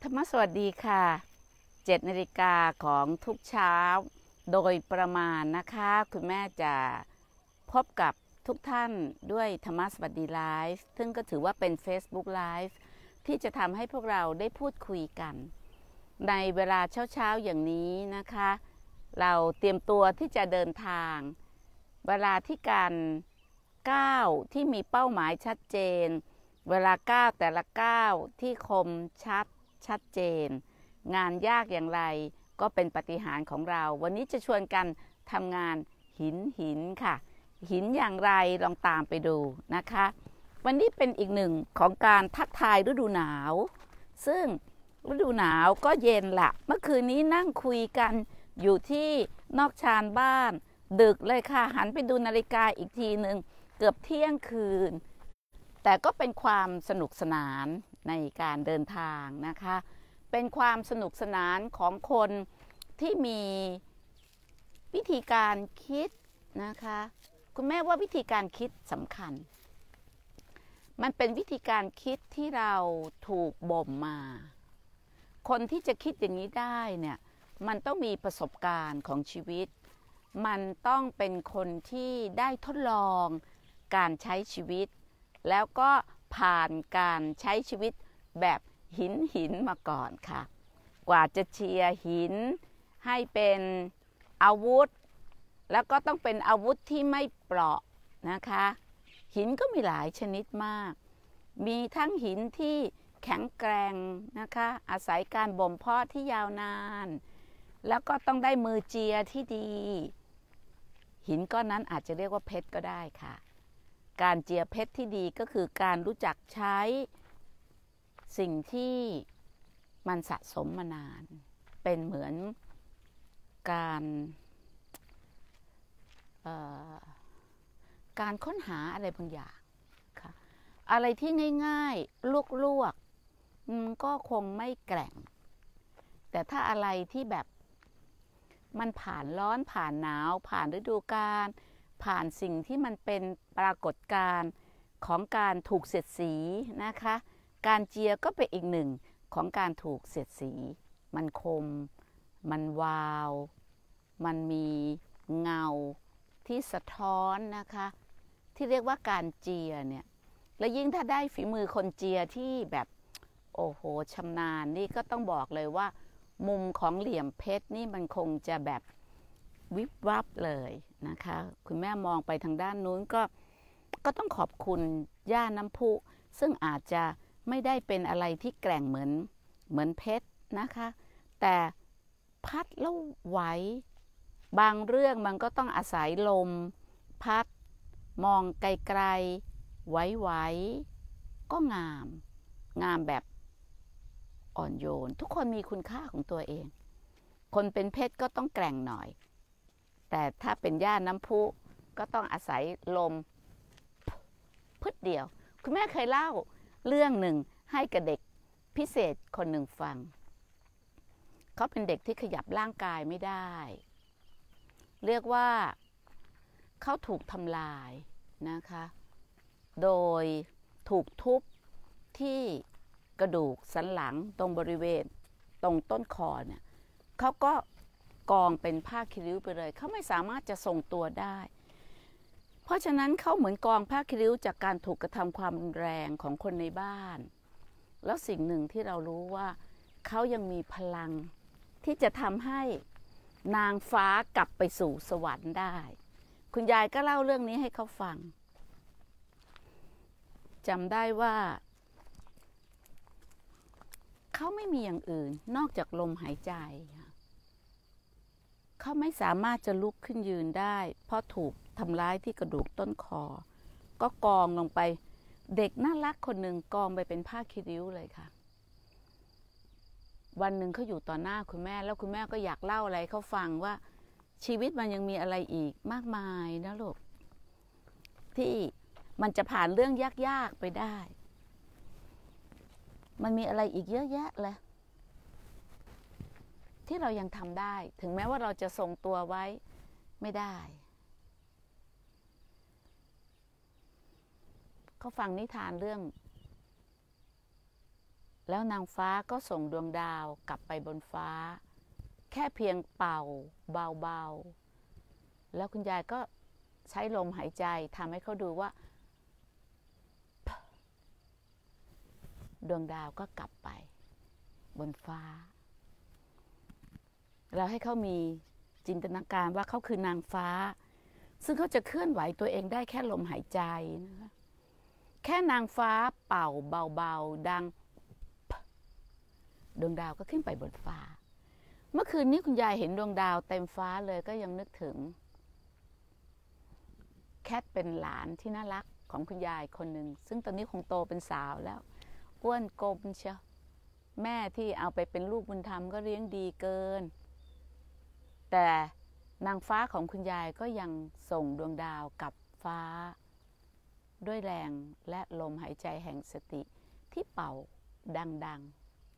ธรรมสวัสดีค่ะ7 นาฬิกาของทุกเช้าโดยประมาณนะคะคุณแม่จะพบกับทุกท่านด้วยธรรมสวัสดีไลฟ์ซึ่งก็ถือว่าเป็น Facebook Live ที่จะทำให้พวกเราได้พูดคุยกันในเวลาเช้าๆอย่างนี้นะคะเราเตรียมตัวที่จะเดินทางเวลาที่การก้าวที่มีเป้าหมายชัดเจนเวลาก้าวแต่ละก้าวที่คมชัดเจนงานยากอย่างไรก็เป็นปาฏิหาริย์ของเราวันนี้จะชวนกันทำงานหินค่ะหินอย่างไรลองตามไปดูนะคะวันนี้เป็นอีกหนึ่งของการทักทายฤดูหนาวซึ่งฤดูหนาวก็เย็นละเมื่อคืนนี้นั่งคุยกันอยู่ที่นอกชานบ้านดึกเลยค่ะหันไปดูนาฬิกาอีกทีหนึ่งเกือบเที่ยงคืนแต่ก็เป็นความสนุกสนานในการเดินทางนะคะเป็นความสนุกสนานของคนที่มีวิธีการคิดนะคะคุณแม่ว่าวิธีการคิดสำคัญมันเป็นวิธีการคิดที่เราถูกบ่มมาคนที่จะคิดอย่างนี้ได้เนี่ยมันต้องมีประสบการณ์ของชีวิตมันต้องเป็นคนที่ได้ทดลองการใช้ชีวิตแล้วก็ผ่านการใช้ชีวิตแบบหินมาก่อนค่ะกว่าจะเชียร์หินให้เป็นอาวุธแล้วก็ต้องเป็นอาวุธที่ไม่เปราะนะคะหินก็มีหลายชนิดมากมีทั้งหินที่แข็งแกร่งนะคะอาศัยการบ่มเพาะที่ยาวนานแล้วก็ต้องได้มือเจียที่ดีหินก้อนนั้นอาจจะเรียกว่าเพชรก็ได้ค่ะการเจียเพชรที่ดีก็คือการรู้จักใช้สิ่งที่มันสะสมมานานเป็นเหมือนการค้นหาอะไรบางอย่างค่ะอะไรที่ง่ายๆลวกก็คงไม่แกร่งแต่ถ้าอะไรที่แบบมันผ่านร้อนผ่านหนาวผ่านฤดูกาลผ่านสิ่งที่มันเป็นปรากฏการณ์ของการถูกเสียดสีนะคะการเจียก็เป็นอีกหนึ่งของการถูกเสียดสีมันคมมันวาวมันมีเงาที่สะท้อนนะคะที่เรียกว่าการเจียเนี่ยและยิ่งถ้าได้ฝีมือคนเจียที่แบบโอ้โหชำนาญนี่ก็ต้องบอกเลยว่ามุมของเหลี่ยมเพชรนี่มันคงจะแบบวิบวับเลยนะคะคุณแม่มองไปทางด้านนู้นก็ต้องขอบคุณย่าน้ำพุซึ่งอาจจะไม่ได้เป็นอะไรที่แกร่งเหมือนเพชรนะคะแต่พัดแล้วไหวบางเรื่องมันก็ต้องอาศัยลมพัดมองไกลๆไหวก็งามแบบอ่อนโยนทุกคนมีคุณค่าของตัวเองคนเป็นเพชรก็ต้องแกร่งหน่อยแต่ถ้าเป็นย่าน้ำพุก็ต้องอาศัยลมพึดเดียวคุณแม่เคยเล่าเรื่องหนึ่งให้กับเด็กพิเศษคนหนึ่งฟังเขาเป็นเด็กที่ขยับร่างกายไม่ได้เรียกว่าเขาถูกทำลายนะคะโดยถูกทุบที่กระดูกสันหลังตรงบริเวณตรงต้นคอเนี่ยเขาก็กองเป็นผ้าคีริ้วไปเลยเขาไม่สามารถจะทรงตัวได้เพราะฉะนั้นเขาเหมือนกองผ้าคีริ้วจากการถูกกระทำความรุนแรงของคนในบ้านแล้วสิ่งหนึ่งที่เรารู้ว่าเขายังมีพลังที่จะทำให้นางฟ้ากลับไปสู่สวรรค์ได้คุณยายก็เล่าเรื่องนี้ให้เขาฟังจำได้ว่าเขาไม่มีอย่างอื่นนอกจากลมหายใจเขาไม่สามารถจะลุกขึ้นยืนได้เพราะถูกทำร้ายที่กระดูกต้นคอก็กองลงไปเด็กน่ารักคนหนึ่งกองไปเป็นผ้าคีริ้วเลยค่ะวันหนึ่งเขาอยู่ต่อหน้าคุณแม่แล้วคุณแม่ก็อยากเล่าอะไรเขาฟังว่าชีวิตมันยังมีอะไรอีกมากมายนะลูกที่มันจะผ่านเรื่องยากๆไปได้มันมีอะไรอีกเยอะแยะเลยที่เรายังทำได้ถึงแม้ว่าเราจะทรงตัวไว้ไม่ได้เขาฟังนิทานเรื่องแล้วนางฟ้าก็ส่งดวงดาวกลับไปบนฟ้าแค่เพียงเป่าเบาๆแล้วคุณยายก็ใช้ลมหายใจทำให้เขาดูว่าดวงดาวก็กลับไปบนฟ้าเราให้เขามีจินตนาการว่าเขาคือนางฟ้าซึ่งเขาจะเคลื่อนไหวตัวเองได้แค่ลมหายใจนะคะแค่นางฟ้าเป่าเบาๆดังดวงดาวก็ขึ้นไปบนฟ้าเมื่อคืนนี้คุณยายเห็นดวงดาวเต็มฟ้าเลยก็ยังนึกถึงแคทเป็นหลานที่น่ารักของคุณยายคนหนึ่งซึ่งตอนนี้คงโตเป็นสาวแล้วอ้วนกลมเชียวแม่ที่เอาไปเป็นลูกบุญธรรมก็เลี้ยงดีเกินแต่นางฟ้าของคุณยายก็ยังส่งดวงดาวกับฟ้าด้วยแรงและลมหายใจแห่งสติที่เป่าดัง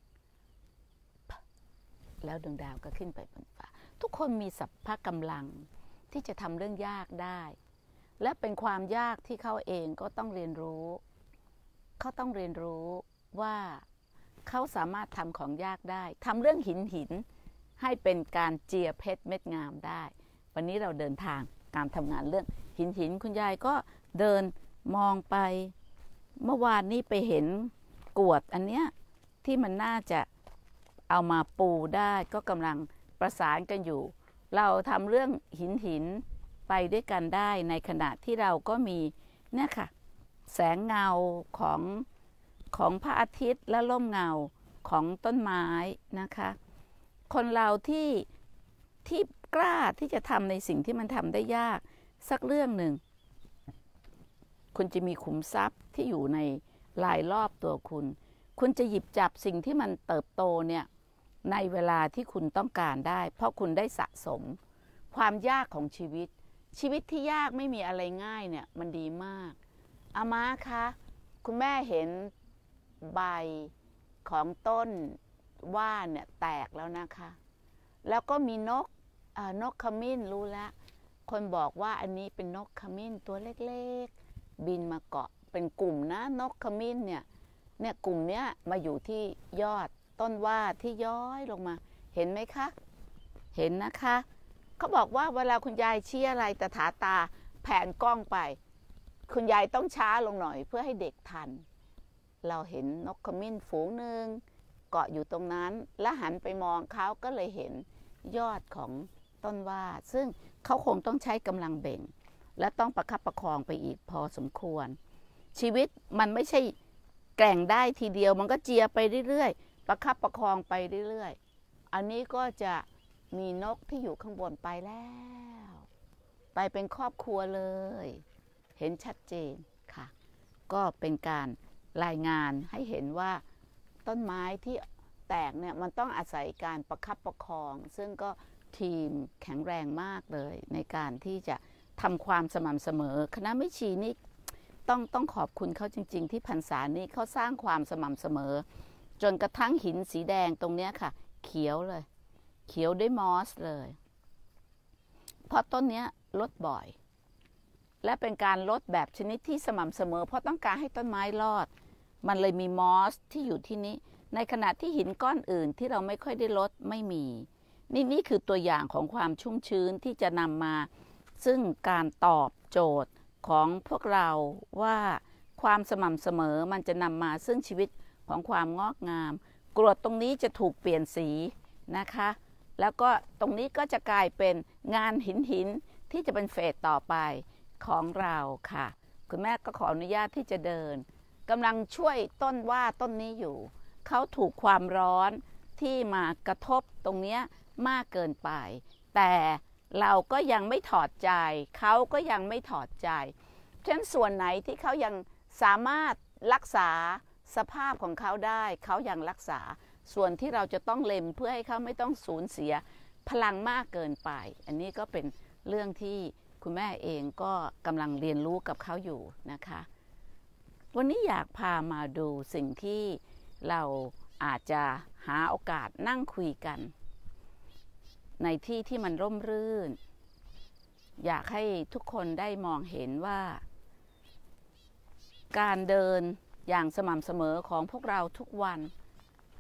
ๆแล้วดวงดาวก็ขึ้นไปบนฟ้าทุกคนมีสัพพะกำลังที่จะทำเรื่องยากได้และเป็นความยากที่เขาเองก็ต้องเรียนรู้เขาต้องเรียนรู้ว่าเขาสามารถทำของยากได้ทำเรื่องหินให้เป็นการเจียเพชรเม็ดงามได้วันนี้เราเดินทางการทำงานเรื่องหินคุณยายก็เดินมองไปเมื่อวานนี้ไปเห็นกรวดอันเนี้ยที่มันน่าจะเอามาปูได้ก็กำลังประสานกันอยู่เราทำเรื่องหินไปด้วยกันได้ในขณะที่เราก็มีเนี่ยค่ะแสงเงาของพระอาทิตย์และร่มเงาของต้นไม้นะคะคนเราที่กล้าที่จะทำในสิ่งที่มันทำได้ยากสักเรื่องหนึ่งคุณจะมีขุมทรัพย์ที่อยู่ในรายรอบตัวคุณจะหยิบจับสิ่งที่มันเติบโตเนี่ยในเวลาที่คุณต้องการได้เพราะคุณได้สะสมความยากของชีวิตที่ยากไม่มีอะไรง่ายเนี่ยมันดีมากอาม่าคะคุณแม่เห็นใบของต้นว่านเนี่ยแตกแล้วนะคะแล้วก็มีนกขมิ้นรู้แล้วคนบอกว่าอันนี้เป็นนกขมิ้นตัวเล็กๆบินมาเกาะเป็นกลุ่มนะนกขมิ้นเนี่ยกลุ่มเนี้ยมาอยู่ที่ยอดต้นว่าที่ย้อยลงมาเห็นไหมคะเห็นนะคะเขาบอกว่าเวลาคุณยายชี้อะไรแต่ถาตาแผนกล้องไปคุณยายต้องช้าลงหน่อยเพื่อให้เด็กทันเราเห็นนกขมิ้นฝูงหนึ่งเกาะอยู่ตรงนั้นและหันไปมองเขาก็เลยเห็นยอดของต้นว่าซึ่งเขาคงต้องใช้กำลังเบ่งและต้องประคับประคองไปอีกพอสมควรชีวิตมันไม่ใช่แกร่งได้ทีเดียวมันก็เจียไปเรื่อยๆประคับประคองไปเรื่อยๆอันนี้ก็จะมีนกที่อยู่ข้างบนไปแล้วไปเป็นครอบครัวเลยเห็นชัดเจนค่ะก็เป็นการรายงานให้เห็นว่าต้นไม้ที่แตกเนี่ยมันต้องอาศัยการประคับประคองซึ่งก็ทีมแข็งแรงมากเลยในการที่จะทำความสม่ำเสมอคณะแม่ชีนี่ต้องขอบคุณเขาจริงๆที่พรรษานี้เขาสร้างความสม่ำเสมอจนกระทั่งหินสีแดงตรงนี้ค่ะเขียวเลยเขียวด้วยมอสเลยเพราะต้นนี้ลดบ่อยและเป็นการลดแบบชนิดที่สม่ำเสมอเพราะต้องการให้ต้นไม้รอดมันเลยมีมอสที่อยู่ที่นี้ในขณะที่หินก้อนอื่นที่เราไม่ค่อยได้ลดไม่มีนี่คือตัวอย่างของความชุ่มชื้นที่จะนำมาซึ่งการตอบโจทย์ของพวกเราว่าความสม่ำเสมอมันจะนำมาซึ่งชีวิตของความงอกงามกรวดตรงนี้จะถูกเปลี่ยนสีนะคะแล้วก็ตรงนี้ก็จะกลายเป็นงานหินที่จะเป็นเฟสต่อไปของเราค่ะคุณแม่ก็ขออนุญาตที่จะเดินกำลังช่วยต้นว่าต้นนี้อยู่เขาถูกความร้อนที่มากระทบตรงนี้มากเกินไปแต่เราก็ยังไม่ถอดใจเขาก็ยังไม่ถอดใจฉะนั้นส่วนไหนที่เขายังสามารถรักษาสภาพของเขาได้เขายังรักษาส่วนที่เราจะต้องเล็มเพื่อให้เขาไม่ต้องสูญเสียพลังมากเกินไปอันนี้ก็เป็นเรื่องที่คุณแม่เองก็กำลังเรียนรู้กับเขาอยู่นะคะวันนี้อยากพามาดูสิ่งที่เราอาจจะหาโอกาสนั่งคุยกันในที่ที่มันร่มรื่นอยากให้ทุกคนได้มองเห็นว่าการเดินอย่างสม่ำเสมอของพวกเราทุกวัน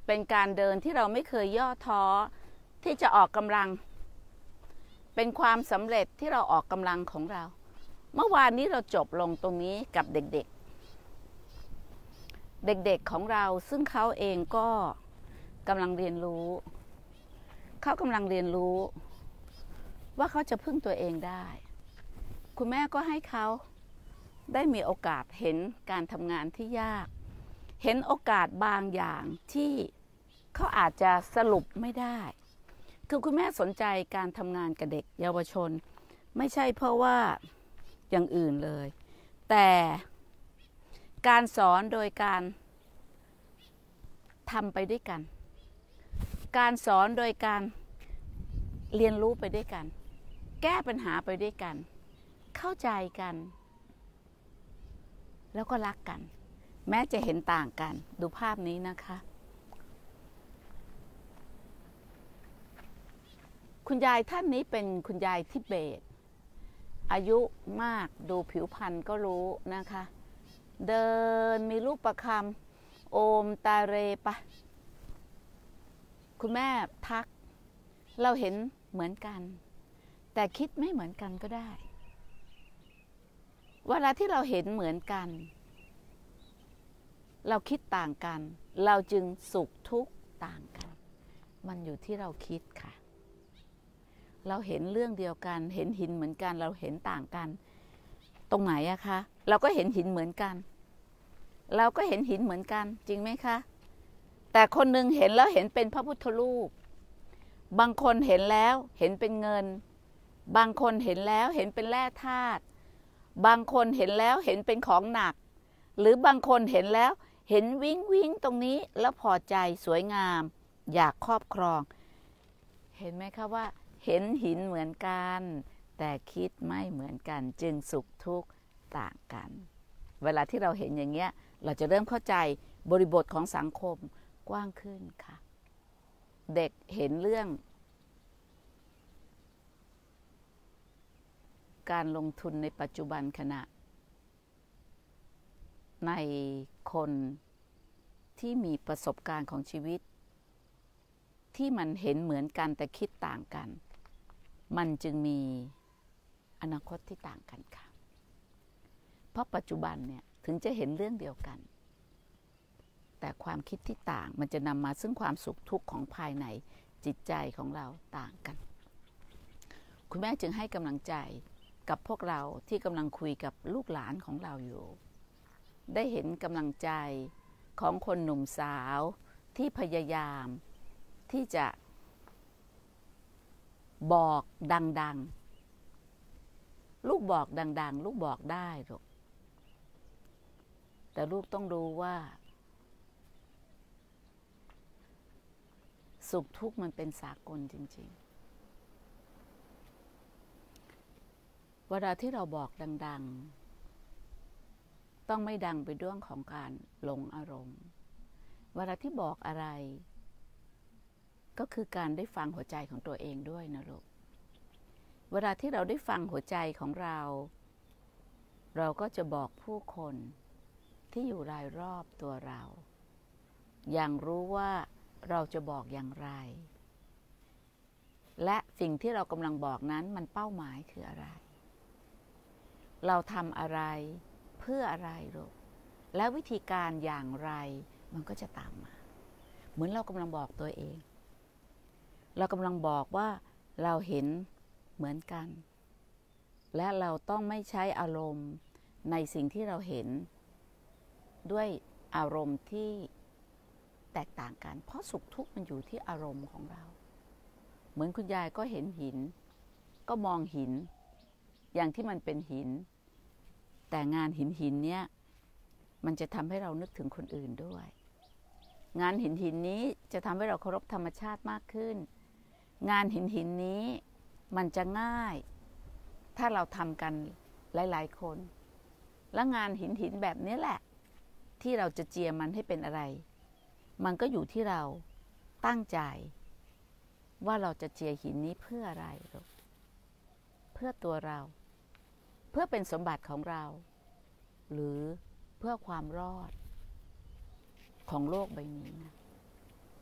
เป็นการเดินที่เราไม่เคยย่อท้อที่จะออกกำลังเป็นความสำเร็จที่เราออกกำลังของเราเมื่อวานนี้เราจบลงตรงนี้กับเด็กๆของเราซึ่งเขาเองก็กำลังเรียนรู้เขากำลังเรียนรู้ว่าเขาจะพึ่งตัวเองได้คุณแม่ก็ให้เขาได้มีโอกาสเห็นการทำงานที่ยากเห็นโอกาสบางอย่างที่เขาอาจจะสรุปไม่ได้คือคุณแม่สนใจการทำงานกับเด็กเยาวชนไม่ใช่เพราะว่าอย่างอื่นเลยแต่การสอนโดยการทำไปด้วยกันการสอนโดยการเรียนรู้ไปด้วยกันแก้ปัญหาไปด้วยกันเข้าใจกันแล้วก็รักกันแม้จะเห็นต่างกันดูภาพนี้นะคะคุณยายท่านนี้เป็นคุณยายทิเบตอายุมากดูผิวพรรณก็รู้นะคะเดินมีรูปประคำโอมตาเรปะคุณแม่ทักเราเห็นเหมือนกันแต่คิดไม่เหมือนกันก็ได้เวลาที่เราเห็นเหมือนกันเราคิดต่างกันเราจึงสุขทุกข์ต่างกันมันอยู่ที่เราคิดค่ะเราเห็นเรื่องเดียวกันเห็นหินเหมือนกันเราเห็นต่างกันตรงไหนอะคะเราก็เห็นหินเหมือนกันเราก็เห็นหินเหมือนกันจริงไหมคะแต่คนหนึ่งเห็นแล้วเห็นเป็นพระพุทธรูปบางคนเห็นแล้วเห็นเป็นเงินบางคนเห็นแล้วเห็นเป็นแร่ธาตุบางคนเห็นแล้วเห็นเป็นของหนักหรือบางคนเห็นแล้วเห็นวิ้งวิ้งตรงนี้แล้วพอใจสวยงามอยากครอบครองเห็นไหมคะว่าเห็นหินเหมือนกันแต่คิดไม่เหมือนกันจึงสุขทุกข์ต่างกันเวลาที่เราเห็นอย่างเงี้ยเราจะเริ่มเข้าใจบริบทของสังคมกว้างขึ้นค่ะเด็กเห็นเรื่องการลงทุนในปัจจุบันขณะในคนที่มีประสบการณ์ของชีวิตที่มันเห็นเหมือนกันแต่คิดต่างกันมันจึงมีอนาคตที่ต่างกันค่ะเพราะปัจจุบันเนี่ยถึงจะเห็นเรื่องเดียวกันแต่ความคิดที่ต่างมันจะนำมาซึ่งความสุขทุกข์ของภายในจิตใจของเราต่างกันคุณแม่จึงให้กำลังใจกับพวกเราที่กำลังคุยกับลูกหลานของเราอยู่ได้เห็นกำลังใจของคนหนุ่มสาวที่พยายามที่จะบอกดังๆลูกบอกดังๆลูกบอกได้หรอกแต่ลูกต้องรู้ว่าสุขทุกข์มันเป็นสากลจริงๆเวลาที่เราบอกดังๆต้องไม่ดังไปด้วยของการหลงอารมณ์เวลาที่บอกอะไรก็คือการได้ฟังหัวใจของตัวเองด้วยนะลูกเวลาที่เราได้ฟังหัวใจของเราเราก็จะบอกผู้คนที่อยู่รายรอบตัวเราอย่างรู้ว่าเราจะบอกอย่างไรและสิ่งที่เรากำลังบอกนั้นมันเป้าหมายคืออะไรเราทำอะไรเพื่ออะไรลูกและวิธีการอย่างไรมันก็จะตามมาเหมือนเรากำลังบอกตัวเองเรากำลังบอกว่าเราเห็นเหมือนกันและเราต้องไม่ใช้อารมณ์ในสิ่งที่เราเห็นด้วยอารมณ์ที่แตกต่างกันเพราะสุขทุกข์มันอยู่ที่อารมณ์ของเราเหมือนคุณยายก็เห็นหินก็มองหินอย่างที่มันเป็นหินแต่งานหินเนี้ยมันจะทำให้เรานึกถึงคนอื่นด้วยงานหินนี้จะทำให้เราเคารพธรรมชาติมากขึ้นงานหินนี้มันจะง่ายถ้าเราทำกันหลายๆคนและงานหินแบบนี้แหละที่เราจะเจียมันให้เป็นอะไรมันก็อยู่ที่เราตั้งใจว่าเราจะเจียหินนี้เพื่ออะไรเพื่อตัวเราเพื่อเป็นสมบัติของเราหรือเพื่อความรอดของโลกใบนี้นะ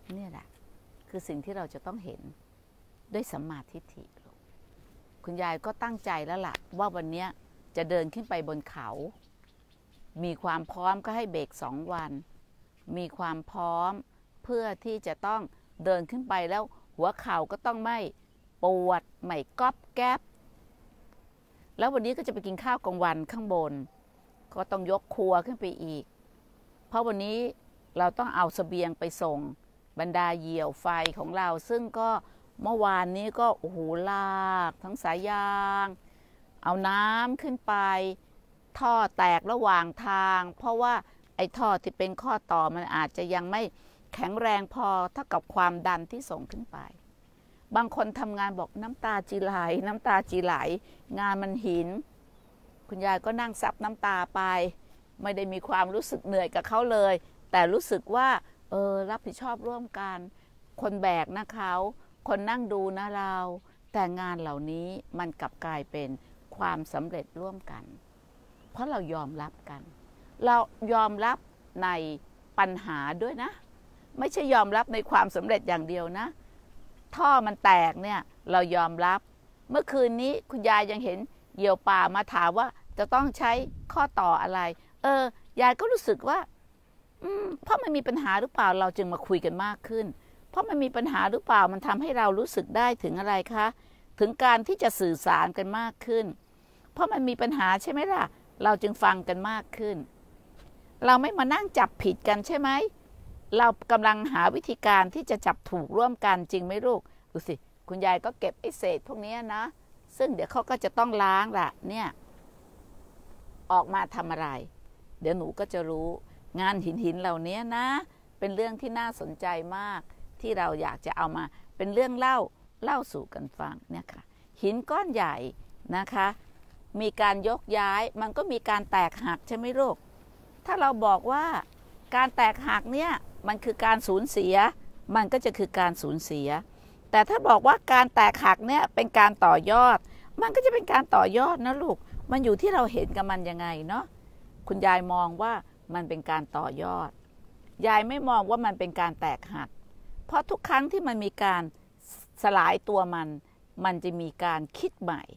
เนี่ยแหละคือสิ่งที่เราจะต้องเห็นด้วยสัมมาทิฏฐิคุณยายก็ตั้งใจแล้วล่ะว่าวันนี้จะเดินขึ้นไปบนเขามีความพร้อมก็ให้เบรก2 วันมีความพร้อมเพื่อที่จะต้องเดินขึ้นไปแล้วหัวเข่าก็ต้องไม่ปวดไม่ก๊อบแก๊บแล้ววันนี้ก็จะไปกินข้าวกลางวันข้างบนก็ต้องยกครัวขึ้นไปอีกเพราะวันนี้เราต้องเอาเสบียงไปส่งบรรดาเหยี่ยวไฟของเราซึ่งก็เมื่อวานนี้ก็โอ้โหลากทั้งสายยางเอาน้ำขึ้นไปท่อแตกระหว่างทางเพราะว่าไอ้ท่อที่เป็นข้อต่อมันอาจจะยังไม่แข็งแรงพอเท่ากับความดันที่ส่งขึ้นไปบางคนทำงานบอกน้ำตาจีไหลน้ำตาจีไหลงานมันหินคุณยายก็นั่งซับน้ำตาไปไม่ได้มีความรู้สึกเหนื่อยกับเขาเลยแต่รู้สึกว่ารับผิดชอบร่วมกันคนแบกนะเขาคนนั่งดูนะเราแต่งานเหล่านี้มันกลับกลายเป็นความสำเร็จร่วมกันเพราะเรายอมรับกันเรายอมรับในปัญหาด้วยนะไม่ใช่ยอมรับในความสำเร็จอย่างเดียวนะท่อมันแตกเนี่ยเรายอมรับเมื่อคืนนี้คุณยายยังเห็นเหยี่ยวป่ามาถามว่าจะต้องใช้ข้อต่ออะไรยายก็รู้สึกว่าเพราะมันมีปัญหาหรือเปล่าเราจึงมาคุยกันมากขึ้นเพราะมันมีปัญหาหรือเปล่ามันทำให้เรารู้สึกได้ถึงอะไรคะถึงการที่จะสื่อสารกันมากขึ้นเพราะมันมีปัญหาใช่ไหมล่ะเราจึงฟังกันมากขึ้นเราไม่มานั่งจับผิดกันใช่ไหมเรากำลังหาวิธีการที่จะจับถูกร่วมกันจริงไหมลูกดูสิคุณยายก็เก็บไอ้เศษพวกนี้นะซึ่งเดี๋ยวเขาก็จะต้องล้างล่ะเนี่ยออกมาทำอะไรเดี๋ยวหนูก็จะรู้งานหินเหล่านี้นะเป็นเรื่องที่น่าสนใจมากที่เราอยากจะเอามาเป็นเรื่องเล่าสู่กันฟังเนี่ยค่ะหินก้อนใหญ่นะคะมีการยกย้ายมันก็มีการแตกหักใช่ไหมลูกถ้าเราบอกว่าการแตกหักเนี่ยมันคือการสูญเสียมันก็จะคือการสูญเสียแต่ถ้าบอกว่าการแตกหักเนี่ยเป็นการต่อยอดมันก็จะเป็นการต่อยอดนะลูกมันอยู่ที่เราเห็นกับมันยังไงเนาะคุณยายมองว่ามันเป็นการต่อยอดยายไม่มองว่ามันเป็นการแตกหักเพราะทุกครั้งที่มันมีการสลายตัวมันจะมีการคิดใหม่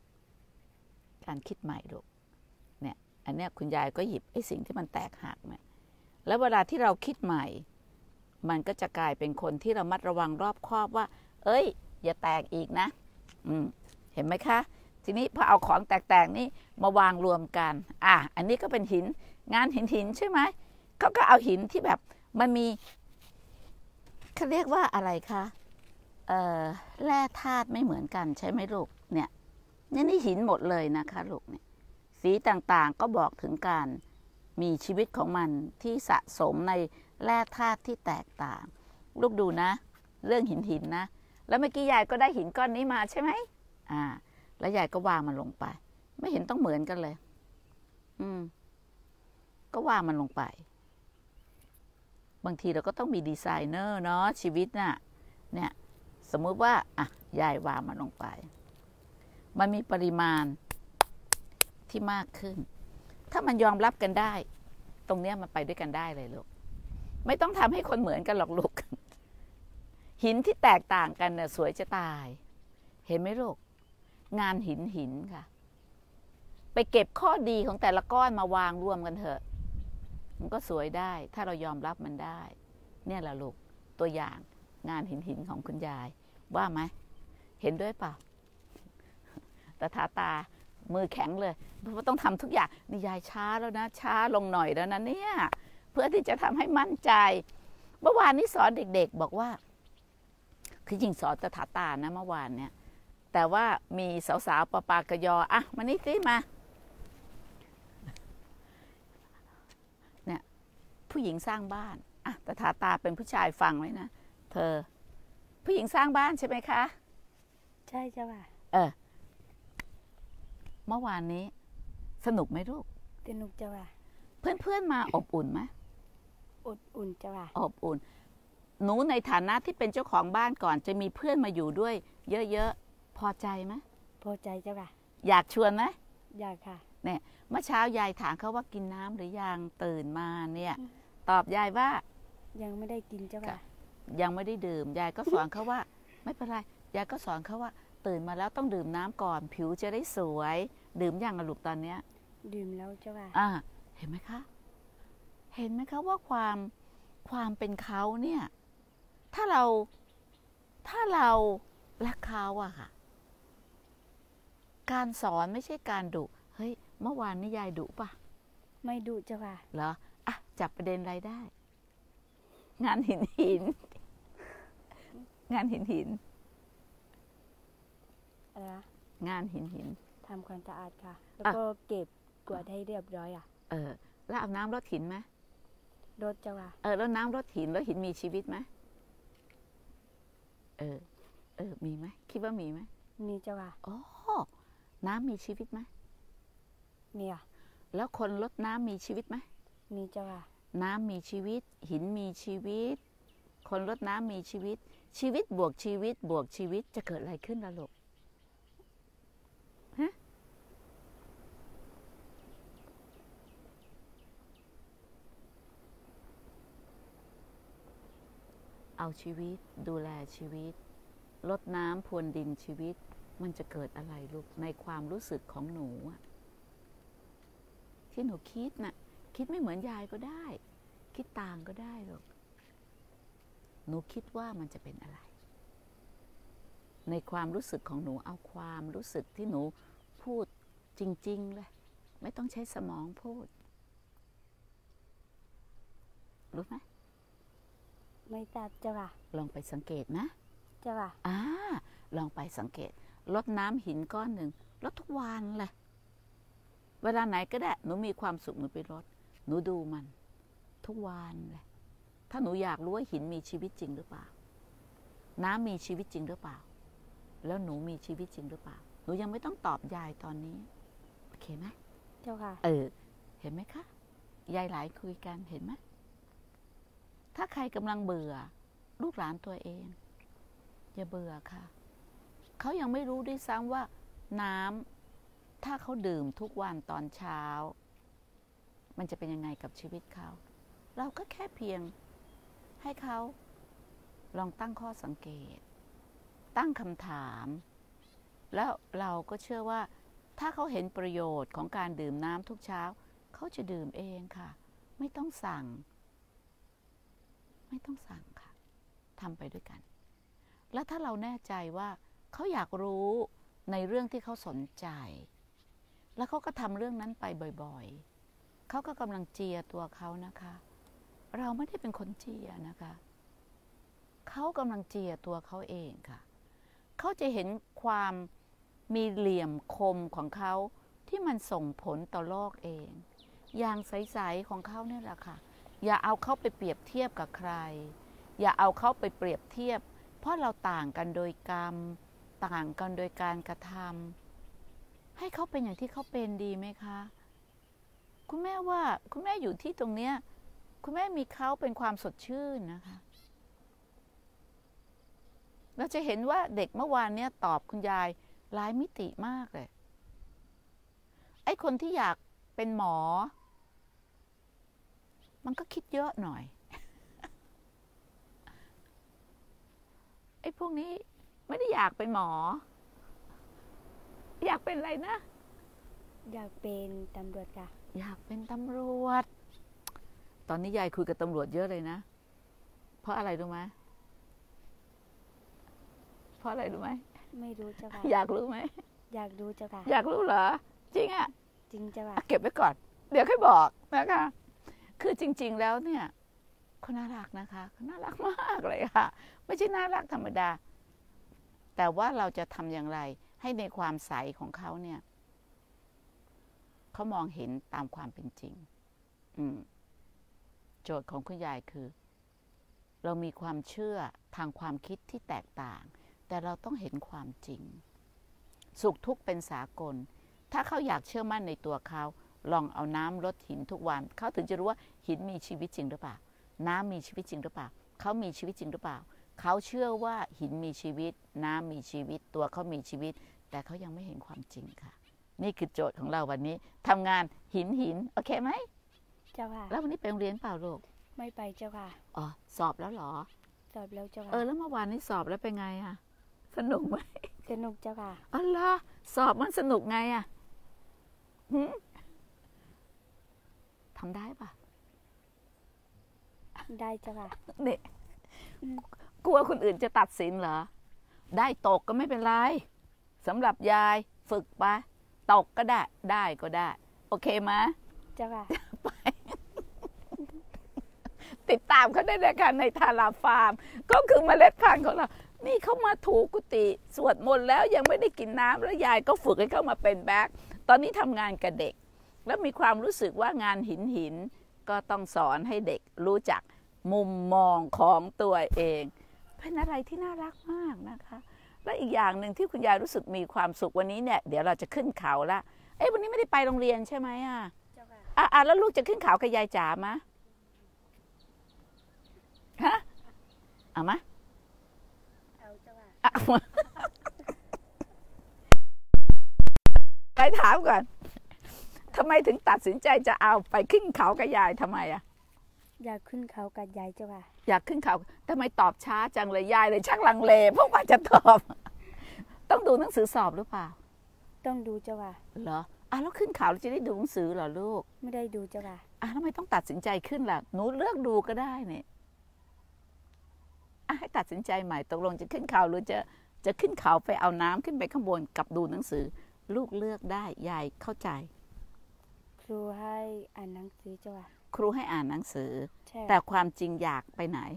ลูกเนี่ยอันเนี้ยคุณยายก็หยิบไอ้สิ่งที่มันแตกหักเนี่ยแล้วเวลาที่เราคิดใหม่มันก็จะกลายเป็นคนที่ระมัดระวังรอบคอบว่าอย่าแตกอีกนะเห็นไหมคะทีนี้พอเอาของแตกๆนี่มาวางรวมกันอันนี้ก็เป็นหินงานหินใช่ไหมเขาก็เอาหินที่แบบมันมีเขาเรียกว่าอะไรคะแร่ธาตุไม่เหมือนกันใช่ไหมลูกเนี่ยนี่หินหมดเลยนะคะลูกเนี่ยสีต่างๆก็บอกถึงการมีชีวิตของมันที่สะสมในแร่ธาตุที่แตกต่างลูกดูนะเรื่องหินนะแล้วเมื่อกี้ยายก็ได้หินก้อนนี้มาใช่ไหมแล้วยายก็วางมันลงไปไม่เห็นต้องเหมือนกันเลยก็วางมันลงไปบางทีเราก็ต้องมีดีไซเนอร์เนาะชีวิตน่ะเนี่ยสมมุติว่ายายวางมันลงไปมันมีปริมาณที่มากขึ้นถ้ามันยอมรับกันได้ตรงเนี้ยมันไปด้วยกันได้เลยลูกไม่ต้องทำให้คนเหมือนกันหรอกลูกหินที่แตกต่างกันเนี่ยสวยจะตายเห็นไหมลูกงานหินค่ะไปเก็บข้อดีของแต่ละก้อนมาวางรวมกันเถอะมันก็สวยได้ถ้าเรายอมรับมันได้เนี่ยแหละลูกตัวอย่างงานหินของคุณยายว่าไหมเห็นด้วยเปล่าแต่ตามือแข็งเลยเพราะว่าต้องทำทุกอย่างนี่ยายช้าแล้วนะช้าลงหน่อยแล้วนะเนี่ยเพื่อที่จะทำให้มั่นใจเมื่อวานนี้สอนเด็กๆบอกว่าคือจริงสอนตานะเมื่อวานเนี่ยแต่ว่ามีสาวๆปากระยอมานี่สิมาเนี่ยผู้หญิงสร้างบ้านแต่ตาเป็นผู้ชายฟังไว้นะเธอผู้หญิงสร้างบ้านใช่ไหมคะใช่จ้ะว่ะเมื่อวานนี้สนุกไหมลูกสนุกจ้ะว่ะเพื่อนมาอบอุ่นไหมอุ่นจ้ะว่ะอบอุ่นหนูในฐานะที่เป็นเจ้าของบ้านก่อนจะมีเพื่อนมาอยู่ด้วยเยอะๆพอใจไหมพอใจจ้ะว่ะอยากชวนไหมอยากค่ะเนี่ยเมื่อเช้ายายถามเขาว่ากินน้ำหรือยังตื่นมาเนี่ยตอบยายว่ายังไม่ได้กินจ้ะว่ะยังไม่ได้ดื่มยายก็สอนเขาว่า ไม่เป็นไรยายก็สอนเขาว่า ตื่นมาแล้วต้องดื่มน้ำก่อน ผิวจะได้สวย ดื่มยังอะลูกตอนเนี้ยดื่มแล้วเจ้าค่ะเห็นไหมคะ เห็นไหมคะว่าความเป็นเขาเนี่ย ถ้าเรารักเขาอะค่ะ การสอนไม่ใช่การดุเฮ้ยเมื่อวานนี้ยายดุปะไม่ดุเจ้าค่ะเหรอจับประเด็นอะไรได้ งานหินงานหินอะไรนะงานหินทำความสะอาดค่ะ แล้วก็เก็บกวาดให้เรียบร้อยอ่ะแล้วอาบน้ำรดหินไหมรถเจ้าค่ะแล้วน้ำรดหินแล้วหินมีชีวิตไหมมีไหมคิดว่ามีไหมมีเจ้าค่ะอ๋อน้ำมีชีวิตไหมมีอ่ะแล้วคนรดน้ำมีชีวิตไหมมีเจ้าค่ะน้ำมีชีวิต หินมีชีวิต คนรดน้ำมีชีวิต ชีวิตบวกชีวิตบวกชีวิตจะเกิดอะไรขึ้นล่ะลูกฮะเอาชีวิตดูแลชีวิตรดน้ำพรวนดินชีวิตมันจะเกิดอะไรลูกในความรู้สึกของหนูอะที่หนูคิดน่ะคิดไม่เหมือนยายก็ได้ คิดต่างก็ได้หรอกหนูคิดว่ามันจะเป็นอะไรในความรู้สึกของหนูเอาความรู้สึกที่หนูพูดจริงๆเลยไม่ต้องใช้สมองพูดรู้ไหมไม่ตัดเจ้าค่ะลองไปสังเกตนะเจ้าค่ะลองไปสังเกตรดน้ำหินก้อนหนึ่งรดทุกวันเลยเวลาไหนก็ได้หนูมีความสุขหนูไปรดหนูดูมันทุกวันเลยถ้าหนูอยากรู้ว่าหินมีชีวิตจริงหรือเปล่าน้ำมีชีวิตจริงหรือเปล่าแล้วหนูมีชีวิตจริงหรือเปล่าหนูยังไม่ต้องตอบยายตอนนี้โอเคไหมเจ้าค่ะเห็นไหมคะยายหลายคุยกันเห็นไหมถ้าใครกำลังเบื่อลูกหลานตัวเองอย่าเบื่อค่ะเขายังไม่รู้ด้วยซ้ำว่าน้ำถ้าเขาดื่มทุกวันตอนเช้ามันจะเป็นยังไงกับชีวิตเขาเราก็แค่เพียงให้เขาลองตั้งข้อสังเกตตั้งคำถามแล้วเราก็เชื่อว่าถ้าเขาเห็นประโยชน์ของการดื่มน้ำทุกเช้าเขาจะดื่มเองค่ะไม่ต้องสั่งค่ะทำไปด้วยกันแล้วถ้าเราแน่ใจว่าเขาอยากรู้ในเรื่องที่เขาสนใจแล้วเขาก็ทำเรื่องนั้นไปบ่อยๆเขาก็กำลังเจียตัวเขานะคะเราไม่ได้เป็นคนเจียนะคะเขากำลังเจียตัวเขาเองค่ะเขาจะเห็นความมีเหลี่ยมคมของเขาที่มันส่งผลต่อโลกเองอย่างใสๆของเขาเนี่ยแหละค่ะอย่าเอาเขาไปเปรียบเทียบกับใครอย่าเอาเขาไปเปรียบเทียบเพราะเราต่างกันโดยกรรมต่างกันโดยการกระทำให้เขาเป็นอย่างที่เขาเป็นดีไหมคะคุณแม่ว่าคุณแม่อยู่ที่ตรงเนี้ยคุณแม่มีเขาเป็นความสดชื่นนะคะเราจะเห็นว่าเด็กเมื่อวานเนี้ยตอบคุณยายหลายมิติมากเลยไอ้คนที่อยากเป็นหมอมันก็คิดเยอะหน่อย ไอ้พวกนี้ไม่ได้อยากเป็นหมออยากเป็นอะไรนะอยากเป็นตำรวจค่ะอยากเป็นตำรวจตอนนี้ยายคุยกับตำรวจเยอะเลยนะเพราะอะไรรู้ไหมเพราะอะไรรู้ไหมไม่รู้เจ้าค่ะอยากรู้ไหมอยากรู้เจ้าค่ะอยากรู้เหรอจริงอ่ะจริงเจ้าค่ะเก็บไว้ก่อนเดี๋ยวค่อยบอกนะคะคือจริงๆแล้วเนี่ยเขาน่ารักนะคะเขาน่ารักมากเลยค่ะไม่ใช่น่ารักธรรมดาแต่ว่าเราจะทำอย่างไรให้ในความใสของเขาเนี่ยเขามองเห็นตามความเป็นจริงโจทย์ของคุณยายคือเรามีความเชื่อทางความคิดที่แตกต่างแต่เราต้องเห็นความจริงสุขทุกข์เป็นสากลถ้าเขาอยากเชื่อมั่นในตัวเขาลองเอาน้ำรดหินทุกวันเขาถึงจะรู้ว่าหินมีชีวิตจริงหรือเปล่าน้ำมีชีวิตจริงหรือเปล่าเขามีชีวิตจริงหรือเปล่าเขาเชื่อว่าหินมีชีวิตน้ำมีชีวิตตัวเขามีชีวิตแต่เขายังไม่เห็นความจริงค่ะนี่คือโจทย์ของเราวันนี้ทำงานหินโอเคไหมเจ้าค่ะแล้ววันนี้ไปโรงเรียนเปล่าลูกไม่ไปเจ้าค่ะอ๋อสอบแล้วเหรอสอบแล้วเจ้าค่ะแล้วเมื่อวานนี้สอบแล้วเป็นไงอะสนุกไหมสนุกเจ้าค่ะอ๋อเหรอสอบมันสนุกไงอะหึทำได้ปะได้เจ้าค่ะเนี่ยกลัวคนอื่นจะตัดสินเหรอ ได้ตกก็ไม่เป็นไรสำหรับยายฝึกไปตกก็ได้ได้ก็ได้ โอเคไหมเจ้าค่ะติดตามเขาได้ในการในทาราฟาร์ม ก็คือเมล็ดพันธุ์ของเรา นี่เขามาถูกุฏิสวดมนต์แล้วยังไม่ได้กินน้ำแล้วยายก็ฝึกให้เขามาเป็นแบ็คตอนนี้ทำงานกับเด็ก แล้วมีความรู้สึกว่างานหินก็ต้องสอนให้เด็กรู้จักมุมมองของตัวเอง เป็นอะไรที่น่ารักมากนะคะ และอีกอย่างหนึ่งที่คุณยายรู้สึกมีความสุขวันนี้เนี่ยเดี๋ยวเราจะขึ้นเขาละวันนี้ไม่ได้ไปโรงเรียนใช่ไหมอ่ะเจ้าค่ะแล้วลูกจะขึ้นเขากับยายจ๋ามะฮะเอามะเอาเจ้าค่ะไปถามก่อนทำไมถึงตัดสินใจจะเอาไปขึ้นเขากับยายทำไมอ่ะอยากขึ้นเขากับยายเจ้าค่ะอยากขึ้นเขาทำไมตอบช้าจังเลยยายเลยชักลังเลเพราะว่าจะตอบ ต้องดูหนังสือสอบหรือเปล่าต้องดูเจ้าค่ะเหรอแล้วขึ้นเขาเราจะได้ดูหนังสือเหรอลูกไม่ได้ดูเจ้าค่ะทำไมต้องตัดสินใจขึ้นล่ะหนูเลือกดูก็ได้เนี่ยให้ตัดสินใจใหม่ตกลงจะขึ้นเขาหรือจะขึ้นเขาไปเอาน้ำขึ้นไปข้างบนกับดูหนังสือ ลูกเลือกได้ยายเข้าใจครูให้อ่านหนังสือเจ้าค่ะครูให้อ่านหนังสือใช่แต่ความจริงอยากไปไหน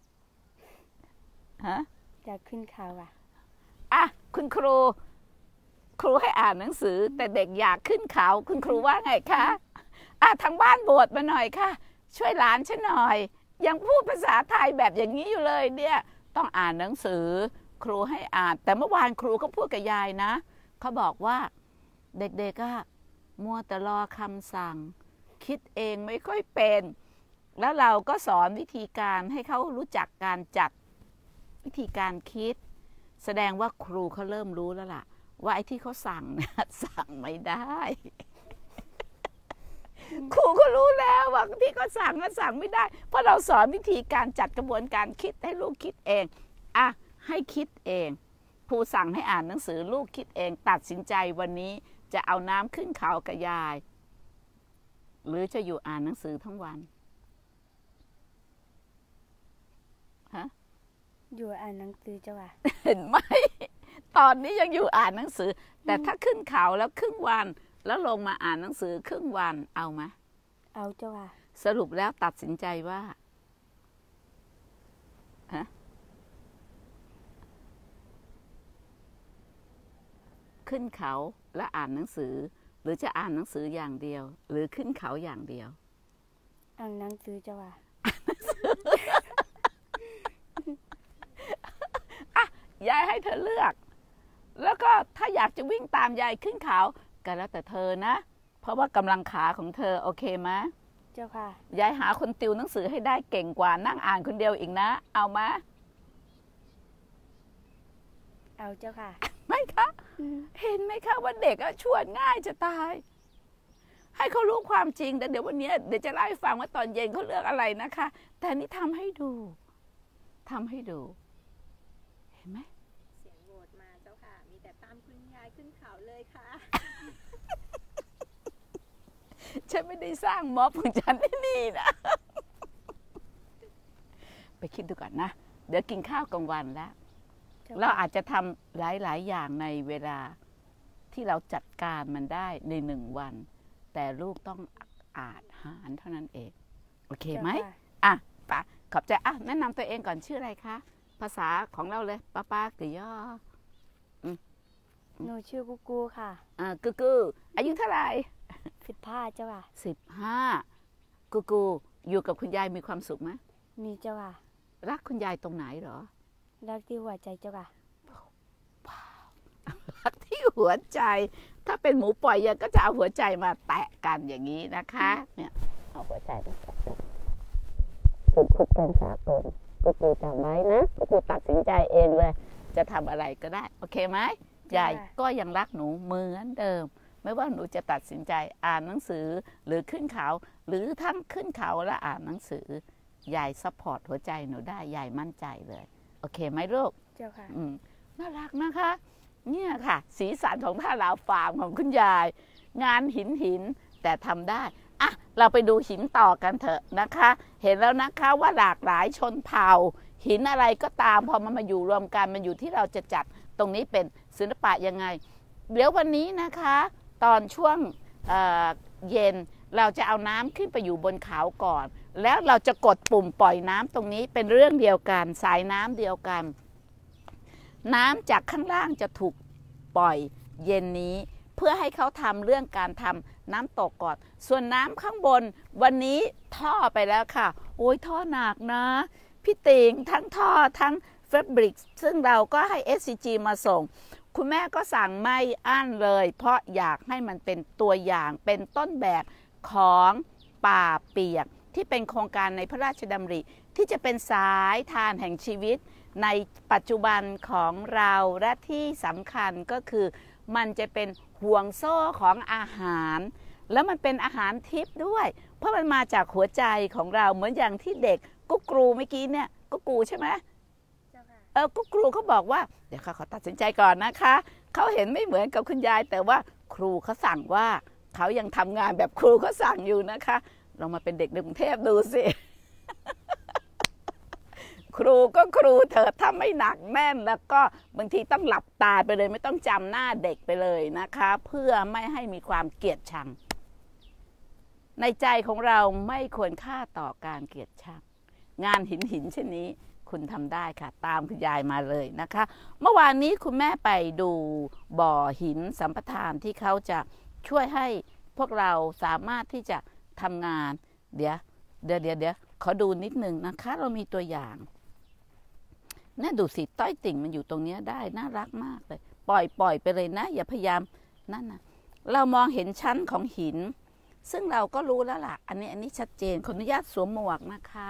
ฮะอยากขึ้นเขาอ่ะคุณครูให้อ่านหนังสือ แต่เด็กอยากขึ้นเขาคุณครูว่าไงคะทางบ้านโบสถ์มาหน่อยค่ะ ช่วยหลานฉันหน่อย ยังพูดภาษาไทยแบบอย่างนี้อยู่เลยเนี่ยต้องอ่านหนังสือ ครูให้อ่าน แต่เมื่อวานครูก็พูดกับยายนะเขาบอกว่าเด็กๆก็มัวแต่รอคำสั่ง คิดเองไม่ค่อยเป็น แล้วเราก็สอนวิธีการให้เขารู้จักการจัดวิธีการคิด แสดงว่าครูเขาเริ่มรู้แล้วล่ะ ว่าไอ้ที่เขาสั่งนะสั่งไม่ได้ ครูก็รู้แล้วว่าที่เขาสั่งสั่งไม่ได้ เพราะเราสอนวิธีการจัดกระบวนการคิดให้ลูกคิดเองให้คิดเองครูสั่งให้อ่านหนังสือลูกคิดเอง ตัดสินใจวันนี้จะเอาน้ำขึ้นเขากับยาย หรือจะอยู่อ่านหนังสือทั้งวันฮะอยู่อ่านหนังสือเจ้าค่ะเห็นไหมตอนนี้ยังอยู่อ่านหนังสือ แต่ถ้าขึ้นเขาแล้วครึ่งวัน แล้วลงมาอ่านหนังสือครึ่งวันเอาไหมเอาเจ้าค่ะสรุปแล้วตัดสินใจว่าขึ้นเขาและอ่านหนังสือ หรือจะอ่านหนังสืออย่างเดียว หรือขึ้นเขาอย่างเดียวอ่านหนังสือเจ้าค่ะยายให้เธอเลือก แล้วก็ถ้าอยากจะวิ่งตามยายขึ้นเขาก็แล้วแต่เธอนะ เพราะว่ากำลังขาของเธอโอเคไหมเจ้าค่ะยายหาคนติวหนังสือให้ได้เก่งกว่านั่งอ่านคนเดียวอีกนะ เอาไหมเอาเจ้าค่ะไม่คะเห็นไหมคะว่าเด็กชวนง่ายจะตาย ให้เขารู้ความจริงแต่เดี๋ยววันนี้เดี๋ยวจะเล่าให้ฟังว่าตอนเย็นเขาเลือกอะไรนะคะ แต่นี่ทำให้ดูเห็นไหมเสียงโหวตมาเจ้าค่ะ มีแต่ตามคุณยายขึ้นเขาเลยค่ะฉันไม่ได้สร้างม็อบของฉันที่นี่นะ ไปคิดดูก่อนนะ เดี๋ยวกินข้าวกลางวันแล้ว เราอาจจะทำหลายๆอย่างในเวลาที่เราจัดการมันได้ใน1 วัน แต่ลูกต้องอาจหารเท่านั้นเอง โอเคไหม ป่ะขอบใจแนะนำตัวเองก่อนชื่ออะไรคะภาษาของเราเลยป้าหรือย่อหนูชื่อกูกูค่ะกูอายุเท่าไหร่ 15เจ้าค่ะ 15กูอยู่กับคุณยายมีความสุขไหมมีเจ้าค่ะรักคุณยายตรงไหนเหรอรักที่หัวใจเจ้าค่ะรักที่หัวใจ ถ้าเป็นหมูปล่อยยังก็จะเอาหัวใจมาแตะกันอย่างนี้นะคะ เนี่ยเอาหัวใจมาแตะกันพูดกันสากลกูจำไว้นะกูตัดสินใจเองเลยจะทำอะไรก็ได้ โอเคไหมยายก็ยังรักหนูเหมือนเดิม ไม่ว่าหนูจะตัดสินใจอ่านหนังสือหรือขึ้นเขาหรือทั้งขึ้นเขาและอ่านหนังสือยายซัพพอร์ตหัวใจหนูได้ยายมั่นใจเลยโอเคไหมลูกเจ้าค่ะน่ารักนะคะเนี่ยค่ะสีสันของท่าลาวฟาร์มของคุณยายงานหินแต่ทำได้อ่ะเราไปดูหินต่อกันเถอะนะคะ เห็นแล้วนะคะว่าหลากหลายชนเผ่าหินอะไรก็ตามพอมันมาอยู่รวมกันมันอยู่ที่เราจะจัดตรงนี้เป็นศิลปะยังไงเดี๋ยววันนี้นะคะตอนช่วงเย็นเราจะเอาน้ำขึ้นไปอยู่บนเขาก่อนแล้วเราจะกดปุ่มปล่อยน้ำตรงนี้เป็นเรื่องเดียวกันสายน้ำเดียวกันน้ำจากข้างล่างจะถูกปล่อยเย็นนี้เพื่อให้เขาทำเรื่องการทำน้ำตกก่อนส่วนน้ำข้างบนวันนี้ท่อไปแล้วค่ะโอ้ยท่อหนักนะพี่ติงทั้งท่อทั้งเฟบริกซึ่งเราก็ให้ SCG มาส่งคุณแม่ก็สั่งไม่อั้นเลยเพราะอยากให้มันเป็นตัวอย่างเป็นต้นแบบของป่าเปียกที่เป็นโครงการในพระราชดำริที่จะเป็นสายทานแห่งชีวิตในปัจจุบันของเราและที่สำคัญก็คือมันจะเป็นห่วงโซ่ของอาหารแล้วมันเป็นอาหารทิพย์ด้วยเพราะมันมาจากหัวใจของเราเหมือนอย่างที่เด็กกุ๊กกรูเมื่อกี้เนี่ยกุ๊กกูใช่ไหมกุ๊กครูเขาบอกว่าเดี๋ยวเขาตัดสินใจก่อนนะคะเขาเห็นไม่เหมือนกับคุณยายแต่ว่าครูเขาสั่งว่าเขายังทำงานแบบครูเขาสั่งอยู่นะคะลองมาเป็นเด็กในกรุงเทพดูสิ ครูก็ครูเถิดถ้าไม่หนักแน่นแล้วก็บางทีต้องหลับตาไปเลยไม่ต้องจำหน้าเด็กไปเลยนะคะเพื่อไม่ให้มีความเกลียดชังในใจของเราไม่ควรค่าต่อการเกลียดชังงานหินเช่นนี้คุณทำได้ค่ะตามคุณยายมาเลยนะคะเมื่อวานนี้คุณแม่ไปดูบ่อหินสัมปทานที่เขาจะช่วยให้พวกเราสามารถที่จะทำงานเดี๋ยวขอดูนิดหนึ่งนะคะเรามีตัวอย่างน่าดูสิต้อยติ่งมันอยู่ตรงนี้ได้น่ารักมากเลยปล่อยไปเลยนะอย่าพยายามนั่นนะเรามองเห็นชั้นของหินซึ่งเราก็รู้แล้วล่ะอันนี้ชัดเจนขออนุญาตสวมหมวกนะคะ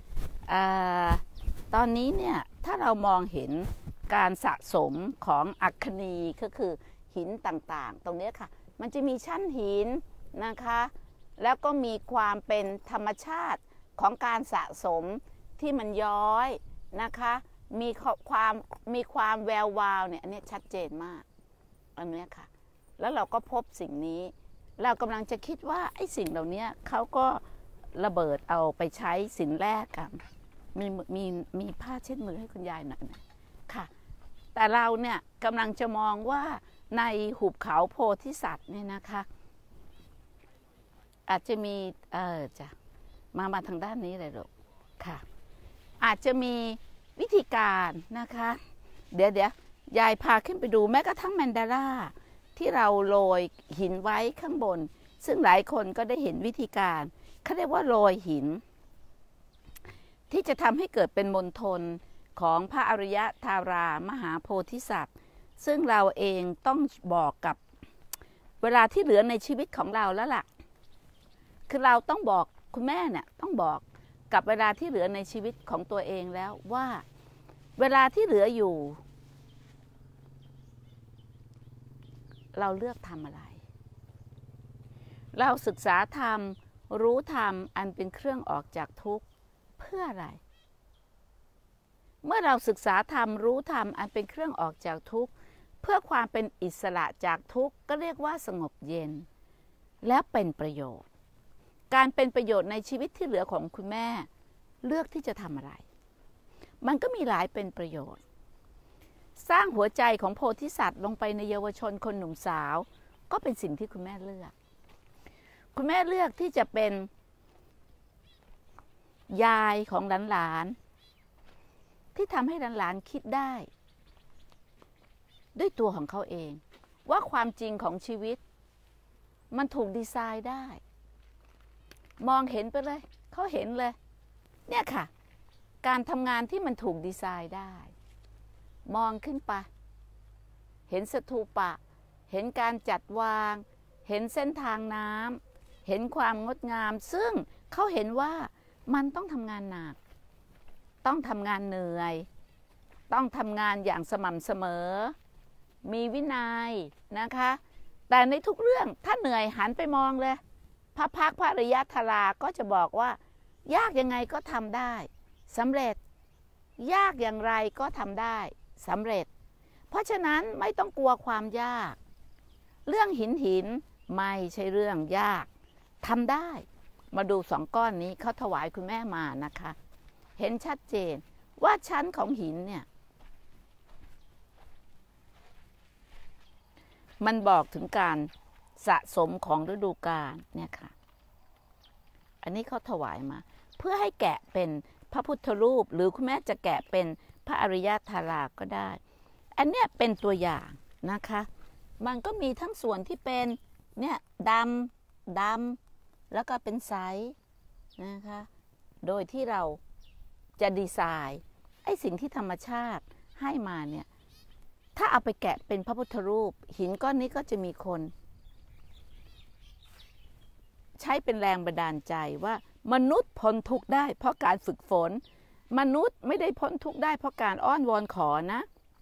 ตอนนี้เนี่ยถ้าเรามองเห็นการสะสมของอัคนีก็คือหินต่างๆตรงนี้ค่ะมันจะมีชั้นหินนะคะแล้วก็มีความเป็นธรรมชาติของการสะสมที่มันย้อยนะคะมีความแวววาวเนี่ยอันนี้ชัดเจนมากอันนี้ค่ะแล้วเราก็พบสิ่งนี้เรากำลังจะคิดว่าไอ้สิ่งเหล่านี้เขาก็ระเบิดเอาไปใช้สินแรกกันมีผ้าเช็ดมือให้คุณยายหน่อยนะค่ะแต่เราเนี่ยกำลังจะมองว่าในหุบเขาโพธิสัตว์เนี่ยนะคะอาจจะมีจะมาทางด้านนี้เลยหรอกค่ะอาจจะมีวิธีการนะคะเดี๋ยวยายพาขึ้นไปดูแม้กระทั่งแมนดาร่าที่เราโรยหินไว้ข้างบนซึ่งหลายคนก็ได้เห็นวิธีการเขาเรียกว่าโรยหินที่จะทำให้เกิดเป็นมณฑลของพระอริยธารามหาโพธิสัตว์ซึ่งเราเองต้องบอกกับเวลาที่เหลือในชีวิตของเราแล้วล่ะคือเราต้องบอกคุณแม่เนี่ยต้องบอกกับเวลาที่เหลือในชีวิตของตัวเองแล้วว่าเวลาที่เหลืออยู่เราเลือกทำอะไรเราศึกษาธรรมรู้ธรรมอันเป็นเครื่องออกจากทุกข์เพื่ออะไรเมื่อเราศึกษาธรรมรู้ธรรมอันเป็นเครื่องออกจากทุกข์เพื่อความเป็นอิสระจากทุกข์ก็เรียกว่าสงบเย็นและเป็นประโยชน์การเป็นประโยชน์ในชีวิตที่เหลือของคุณแม่เลือกที่จะทำอะไรมันก็มีหลายเป็นประโยชน์สร้างหัวใจของโพธิสัตว์ลงไปในเยาวชนคนหนุ่มสาวก็เป็นสิ่งที่คุณแม่เลือกคุณแม่เลือกที่จะเป็นยายของหลานๆที่ทำให้หลานๆคิดได้ด้วยตัวของเขาเองว่าความจริงของชีวิตมันถูกดีไซน์ได้มองเห็นไปเลยเขาเห็นเลยเนี่ยค่ะการทำงานที่มันถูกดีไซน์ได้มองขึ้นไปเห็นสถูปะเห็นการจัดวางเห็นเส้นทางน้ำเห็นความงดงามซึ่งเขาเห็นว่ามันต้องทำงานหนักต้องทำงานเหนื่อยต้องทำงานอย่างสม่ำเสมอมีวินัยนะคะแต่ในทุกเรื่องถ้าเหนื่อยหันไปมองเลยพระพักตร์พระอริยธาราก็จะบอกว่ายากยังไงก็ทำได้สำเร็จยากอย่างไรก็ทำได้สำเร็จเพราะฉะนั้นไม่ต้องกลัวความยากเรื่องหินไม่ใช่เรื่องยากทำได้มาดู2 ก้อนนี้เขาถวายคุณแม่มานะคะเห็นชัดเจนว่าชั้นของหินเนี่ยมันบอกถึงการสะสมของฤดูกาลเนี่ยค่ะอันนี้เขาถวายมาเพื่อให้แกะเป็นพระพุทธรูปหรือคุณแม่จะแกะเป็นพระอริยธาราก็ได้อันเนี้ยเป็นตัวอย่างนะคะมันก็มีทั้งส่วนที่เป็นเนี่ยดำแล้วก็เป็นใสนะคะโดยที่เราจะดีไซน์ไอ้สิ่งที่ธรรมชาติให้มาเนี่ยถ้าเอาไปแกะเป็นพระพุทธรูปหินก้อนนี้ก็จะมีคนใช้เป็นแรงบันดาลใจว่ามนุษย์พ้นทุกข์ได้เพราะการฝึกฝนมนุษย์ไม่ได้พ้นทุกข์ได้เพราะการอ้อนวอนขอนะ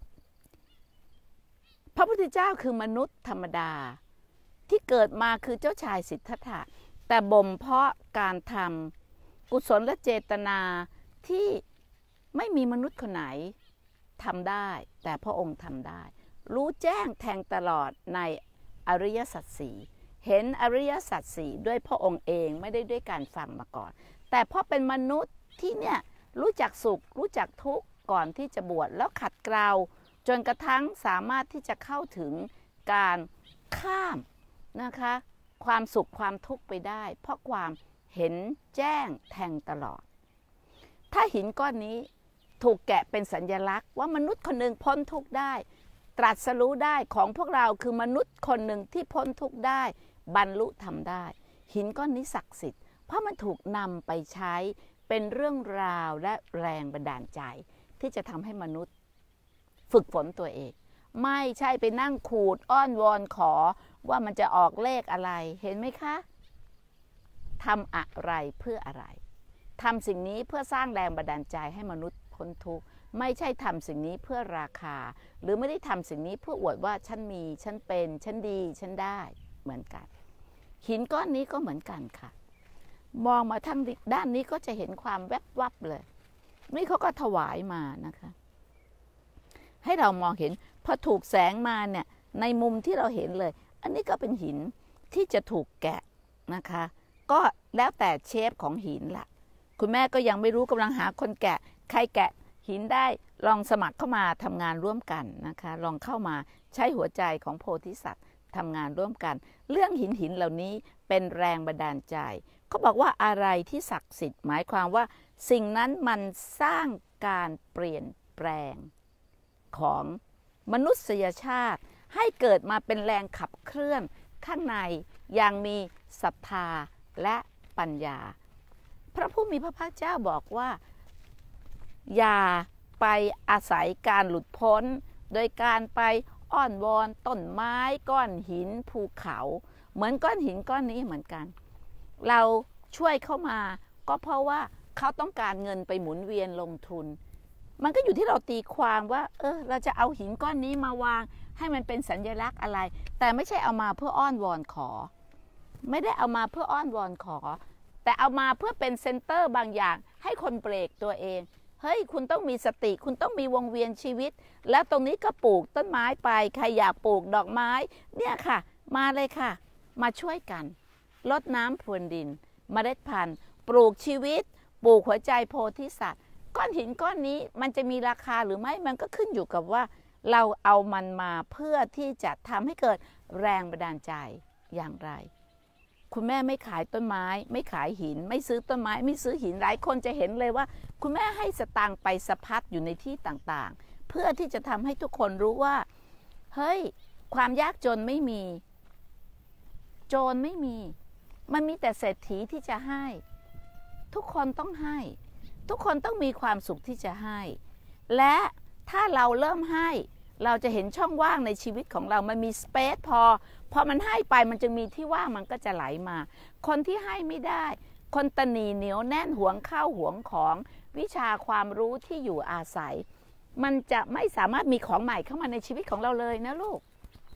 พระพุทธเจ้าคือมนุษย์ธรรมดาที่เกิดมาคือเจ้าชายสิทธัตถะแต่บ่มเพาะการทำกุศลและเจตนาที่ไม่มีมนุษย์คนไหนทำได้แต่พระองค์ทำได้รู้แจ้งแทงตลอดในอริยสัจสี่เห็นอริยสัจสี่ด้วยพระองค์เองไม่ได้ด้วยการฟังมาก่อนแต่เพราะเป็นมนุษย์ที่เนี่ยรู้จักสุขรู้จักทุกข์ก่อนที่จะบวชแล้วขัดเกลาจนกระทั่งสามารถที่จะเข้าถึงการข้ามนะคะความสุขความทุกข์ไปได้เพราะความเห็นแจ้งแทงตลอดถ้าหินก้อนนี้ถูกแกะเป็นสัญลักษณ์ว่ามนุษย์คนหนึ่งพ้นทุกข์ได้ตรัสรู้ได้ของพวกเราคือมนุษย์คนหนึ่งที่พ้นทุกข์ได้บรรลุธรรมได้หินก้อนนี้ศักดิ์สิทธิ์เพราะมันถูกนำไปใช้เป็นเรื่องราวและแรงบันดาลใจที่จะทำให้มนุษย์ฝึกฝนตัวเองไม่ใช่ไปนั่งขูดอ้อนวอนขอว่ามันจะออกเลขอะไรเห็นไหมคะทำอะไรเพื่ออะไรทำสิ่งนี้เพื่อสร้างแรงบันดาลใจให้มนุษย์พ้นทุกข์ไม่ใช่ทำสิ่งนี้เพื่อราคาหรือไม่ได้ทำสิ่งนี้เพื่ออวดว่าฉันมีฉันเป็นฉันดีฉันได้เหมือนกันหินก้อนนี้ก็เหมือนกันค่ะมองมาทางด้านนี้ก็จะเห็นความแวบวับเลยนี่เขาก็ถวายมานะคะให้เรามองเห็นพอถูกแสงมาเนี่ยในมุมที่เราเห็นเลยอันนี้ก็เป็นหินที่จะถูกแกะนะคะก็แล้วแต่เชฟของหินล่ะคุณแม่ก็ยังไม่รู้กำลังหาคนแกะใครแกะหินได้ลองสมัครเข้ามาทำงานร่วมกันนะคะลองเข้ามาใช้หัวใจของโพธิสัตว์ทำงานร่วมกันเรื่องหินเหล่านี้เป็นแรงบันดาลใจเขาบอกว่าอะไรที่ศักดิ์สิทธิ์หมายความว่าสิ่งนั้นมันสร้างการเปลี่ยนแปลงของมนุษยชาติให้เกิดมาเป็นแรงขับเคลื่อนข้างในอย่างมีศรัทธาและปัญญาพระผู้มีพระภาคเจ้าบอกว่าอย่าไปอาศัยการหลุดพ้นโดยการไปอ้อนวอนต้นไม้ก้อนหินภูเขาเหมือนก้อนหินก้อนนี้เหมือนกันเราช่วยเข้ามาก็เพราะว่าเขาต้องการเงินไปหมุนเวียนลงทุนมันก็อยู่ที่เราตีความว่าเราจะเอาหินก้อนนี้มาวางให้มันเป็นสัญลักษณ์อะไรแต่ไม่ใช่เอามาเพื่ออ้อนวอนขอไม่ได้เอามาเพื่ออ้อนวอนขอแต่เอามาเพื่อเป็นเซ็นเตอร์บางอย่างให้คนเบรกตัวเองเฮ้ยคุณต้องมีสติคุณต้องมีวงเวียนชีวิตแล้วตรงนี้ก็ปลูกต้นไม้ไปใครอยากปลูกดอกไม้เนี่ยค่ะมาเลยค่ะมาช่วยกันรดน้ำพรวนดินเมล็ดพันธุ์ปลูกชีวิตปลูกหัวใจโพธิสัตว์ก้อนหินก้อนนี้มันจะมีราคาหรือไม่มันก็ขึ้นอยู่กับว่าเราเอามันมาเพื่อที่จะทำให้เกิดแรงบันดาลใจอย่างไรคุณแม่ไม่ขายต้นไม้ไม่ขายหินไม่ซื้อต้นไม้ไม่ซื้อหินหลายคนจะเห็นเลยว่าคุณแม่ให้สตางค์ไปสะพัดอยู่ในที่ต่างๆเพื่อที่จะทำให้ทุกคนรู้ว่าเฮ้ยความยากจนไม่มีโจรไม่มีมันมีแต่เศรษฐีที่จะให้ทุกคนต้องให้ทุกคนต้องมีความสุขที่จะให้และถ้าเราเริ่มให้เราจะเห็นช่องว่างในชีวิตของเรามันมีสเปซพอมันให้ไปมันจึงมีที่ว่างมันก็จะไหลมาคนที่ให้ไม่ได้คนตนีเหนียวแน่นหวงข้าวหวงของวิชาความรู้ที่อยู่อาศัยมันจะไม่สามารถมีของใหม่เข้ามาในชีวิตของเราเลยนะลูก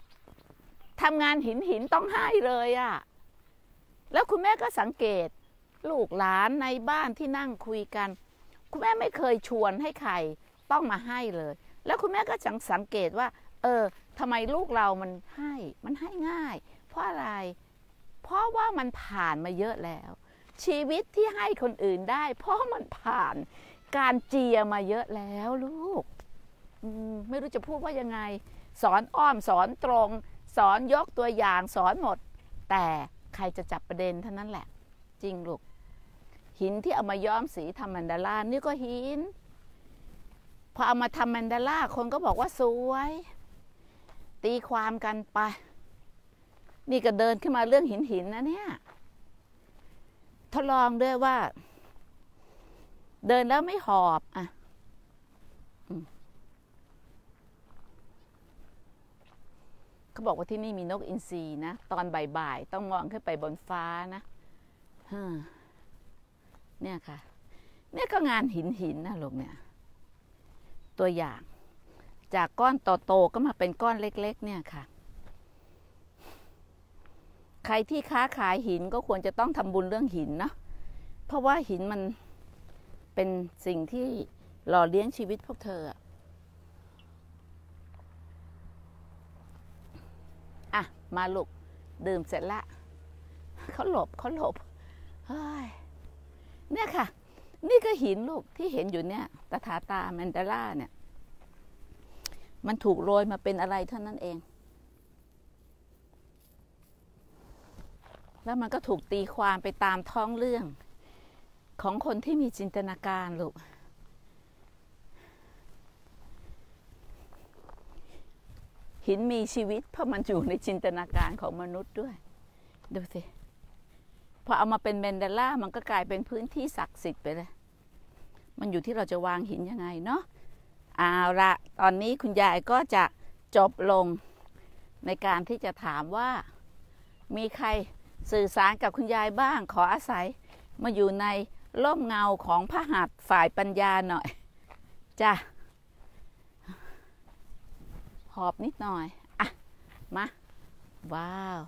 ทำงานหินต้องให้เลยอะแล้วคุณแม่ก็สังเกตลูกหลานในบ้านที่นั่งคุยกันคุณแม่ไม่เคยชวนให้ใครต้องมาให้เลยแล้วคุณแม่ก็สังเกตว่าทำไมลูกเรามันให้ง่ายเพราะอะไรเพราะว่ามันผ่านมาเยอะแล้วชีวิตที่ให้คนอื่นได้เพราะมันผ่านการเจียมาเยอะแล้วลูกไม่รู้จะพูดว่ายังไงสอนอ้อมสอนตรงสอนยกตัวอย่างสอนหมดแต่ใครจะจับประเด็นเท่านั้นแหละจริงลูกหินที่เอามาย้อมสีทำแมนดาล่านี่ก็หินพอเอามาทำแมนดาล่าคนก็บอกว่าสวยตีความกันไปนี่ก็เดินขึ้นมาเรื่องหินนะเนี่ยทดลองด้วยว่าเดินแล้วไม่หอบอ่ะเขาบอกว่าที่นี่มีนกอินทรีนะตอนบ่ายๆต้องมองขึ้นไปบนฟ้านะเนี่ยค่ะเนี่ยก็งานหินนะลูกเนี่ยตัวอย่างจากก้อนโตๆก็มาเป็นก้อนเล็กๆเนี่ยค่ะใครที่ค้าขายหินก็ควรจะต้องทำบุญเรื่องหินนะเพราะว่าหินมันเป็นสิ่งที่หล่อเลี้ยงชีวิตพวกเธออ่ะมาลูกดื่มเสร็จละเขาหลบเฮ้ยเนี่ยค่ะนี่ก็หินลูกที่เห็นอยู่เนี่ยตถาตาแมนดาล่าเนี่ยมันถูกโรยมาเป็นอะไรเท่านั้นเองแล้วมันก็ถูกตีความไปตามท้องเรื่องของคนที่มีจินตนาการลูกหินมีชีวิตเพราะมันอยู่ในจินตนาการของมนุษย์ด้วยดูสิพอเอามาเป็นแมนดาล่ามันก็กลายเป็นพื้นที่ศักดิ์สิทธิ์ไปเลยมันอยู่ที่เราจะวางหินยังไงเนาะเอาละตอนนี้คุณยายก็จะจบลงในการที่จะถามว่ามีใครสื่อสารกับคุณยายบ้างขออาศัยมาอยู่ในร่มเงาของพระหัตถ์ฝ่ายปัญญาหน่อยจ้ะหอบนิดหน่อยอ่ะมาว้าว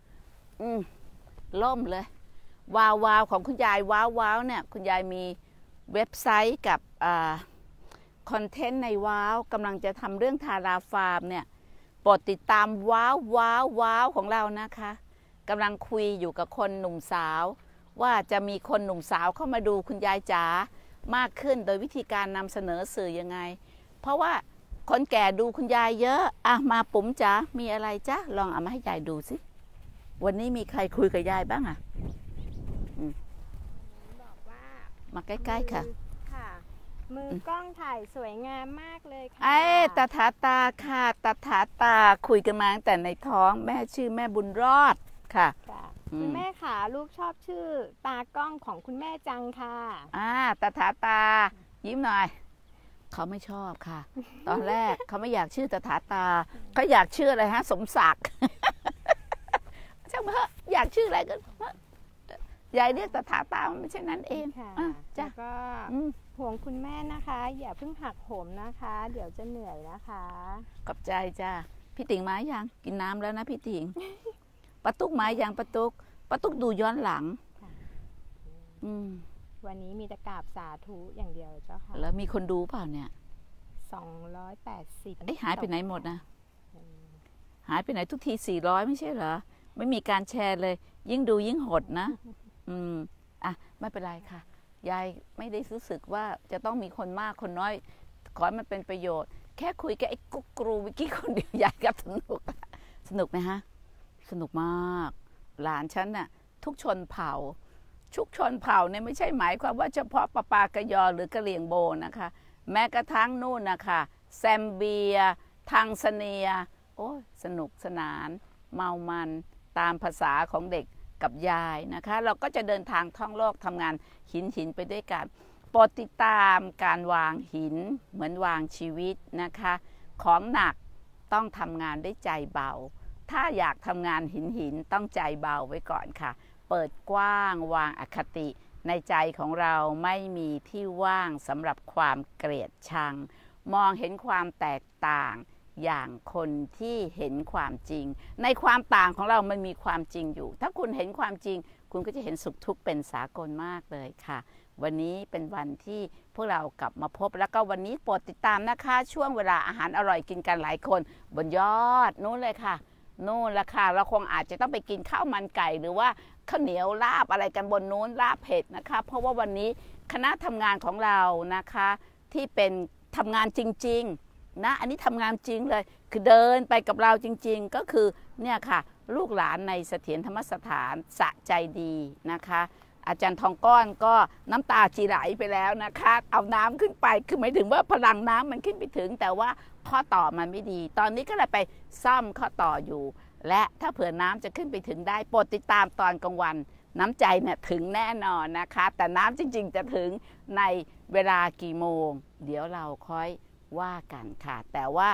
ล่มเลยว้าวของคุณยายว้าวเนี่ยคุณยายมีเว็บไซต์กับคอนเทนต์ในว้าวกำลังจะทำเรื่องทาราฟาร์มเนี่ยโปรดติดตามว้าวของเรานะคะกำลังคุยอยู่กับคนหนุ่มสาวว่าจะมีคนหนุ่มสาวเข้ามาดูคุณยายจ๋ามากขึ้นโดยวิธีการนำเสนอสื่อยังไงเพราะว่าคนแก่ดูคุณยายเยอะอ่ะมาปุ๋มจ๋ามีอะไรจ๊ะลองเอามาให้ยายดูสิวันนี้มีใครคุยกับยายบ้างอ่ะบอกว่ามาใกล้ๆค่ะมือกล้องถ่ายสวยงามมากเลยค่ะตถาตาค่ะตถาตาคุยกันมาตั้งแต่ในท้องแม่ชื่อแม่บุญรอดค่ะคุณแม่ค่ะลูกชอบชื่อตากล้องของคุณแม่จังค่ะตถาตายิ้มหน่อยเขาไม่ชอบค่ะตอนแรกเขาไม่อยากชื่อตถาตาเขาอยากชื่ออะไรฮะสมศักดิ์ช่างเถอะอยากชื่ออะไรก็ยายเรียกตถาตาไม่ใช่นั้นเองจ้ะก็ห่วงคุณแม่นะคะอย่าเพิ่งหักโหมนะคะเดี๋ยวจะเหนื่อยนะคะขอบใจจ้าพี่ติ๋งมายังกินน้ำแล้วนะพี่ติ๋งปะตุ๊กมายังปะตุ๊กดูย้อนหลังวันนี้มีแต่กราบสาธุอย่างเดียวเจ้าค่ะแล้วมีคนดูเปล่าเนี่ย 280 หายไปไหนหมดนะหายไปไหนทุกที400ไม่ใช่เหรอไม่มีการแชร์เลยยิ่งดูยิ่งหดนะไม่เป็นไรค่ะยายไม่ได้รู้สึกว่าจะต้องมีคนมากคนน้อยขอให้มันเป็นประโยชน์แค่คุยกับไอ้กุ๊กกรูวิกกี้คนเดียวยายก็สนุกไหมฮะสนุกมากหลานฉันน่ะทุกชนเผ่าเนี่ยไม่ใช่หมายความว่าเฉพาะปากะยอหรือกะเหรี่ยงโบนะคะแม้กระทั่งนู่นนะคะแซมเบียทังซาเนียโอ้ยสนุกสนานเมามันตามภาษาของเด็กกับยายนะคะเราก็จะเดินทางท่องโลกทำงานหินไปด้วยกันโปรดติดตามการวางหินเหมือนวางชีวิตนะคะของหนักต้องทำงานด้วยใจเบาถ้าอยากทำงานหินต้องใจเบาไว้ก่อนค่ะเปิดกว้างวางอคติในใจของเราไม่มีที่ว่างสำหรับความเกลียดชังมองเห็นความแตกต่างอย่างคนที่เห็นความจริงในความต่างของเรามันมีความจริงอยู่ถ้าคุณเห็นความจริงคุณก็จะเห็นสุขทุกข์เป็นสากลมากเลยค่ะวันนี้เป็นวันที่พวกเรากลับมาพบแล้วก็วันนี้โปรดติดตามนะคะช่วงเวลาอาหารอร่อยกินกันหลายคนบนยอดนู้นเลยค่ะนู่นละค่ะเราคงอาจจะต้องไปกินข้าวมันไก่หรือว่าข้าวเหนียวลาบอะไรกันบนนู้นลาบเผ็ดนะคะเพราะว่าวันนี้คณะทำงานของเรานะคะที่เป็นทำงานจริงๆนะอันนี้ทำงานจริงเลยคือเดินไปกับเราจริงๆก็คือเนี่ยค่ะลูกหลานในเสถียรธรรมสถานสะใจดีนะคะอาจารย์ทองก้อนก็น้ำตาจีไหลไปแล้วนะคะเอาน้ำขึ้นไปคือหมายถึงว่าพลังน้ำมันขึ้นไปถึงแต่ว่าข้อต่อมันไม่ดีตอนนี้ก็เลยไปซ่อมข้อต่ออยู่และถ้าเผื่อน้ำจะขึ้นไปถึงได้โปรดติดตามตอนกลางวันน้ำใจเนี่ยถึงแน่นอนนะคะแต่น้ำจริงๆจะถึงในเวลากี่โมงเดี๋ยวเราค่อยว่ากันค่ะแต่ว่า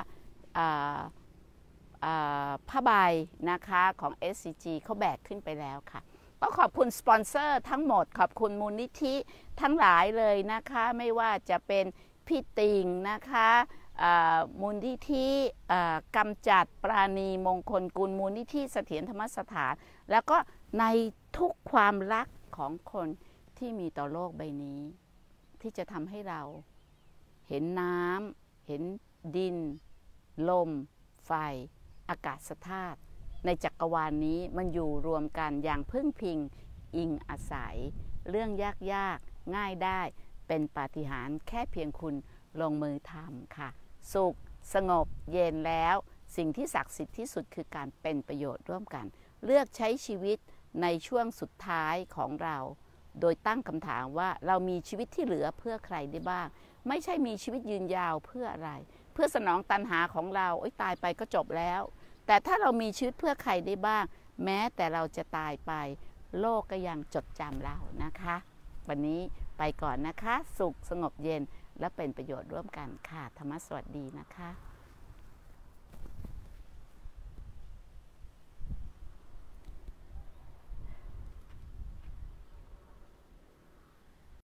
ผ้าใบนะคะของ SCG เขาแบกขึ้นไปแล้วค่ะก็ขอบคุณสปอนเซอร์ทั้งหมดขอบคุณมูลนิธิทั้งหลายเลยนะคะไม่ว่าจะเป็นพี่ติงนะคะมูลนิธิกำจัดปราณีมงคลกุลมูลนิธิเสถียรธรรมสถานแล้วก็ในทุกความรักของคนที่มีต่อโลกใบนี้ที่จะทำให้เราเห็นน้ำเห็นดินลมไฟอากาศธาตุในจักรวาลนี้มันอยู่รวมกันอย่างพึ่งพิงอิงอาศัยเรื่องยากๆง่ายได้เป็นปาฏิหาริย์แค่เพียงคุณลงมือทำค่ะสุขสงบเย็นแล้วสิ่งที่ศักดิ์สิทธิ์ที่สุดคือการเป็นประโยชน์ร่วมกันเลือกใช้ชีวิตในช่วงสุดท้ายของเราโดยตั้งคำถามว่าเรามีชีวิตที่เหลือเพื่อใครได้บ้างไม่ใช่มีชีวิตยืนยาวเพื่ออะไรเพื่อสนองตัณหาของเราตายไปก็จบแล้วแต่ถ้าเรามีชีวิตเพื่อใครได้บ้างแม้แต่เราจะตายไปโลกก็ยังจดจำเรานะคะวันนี้ไปก่อนนะคะสุขสงบเย็นและเป็นประโยชน์ร่วมกันค่ะธรรมะสวัสดีนะคะ